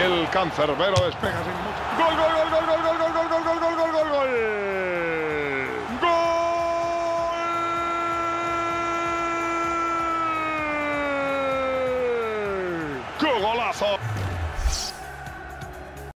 el cancerbero despega sin mucho. ¡Gol, gol, gol, gol, gol, gol, gol, gol, gol, gol, gol, gol, gol! ¡Gol! ¡Qué golazo!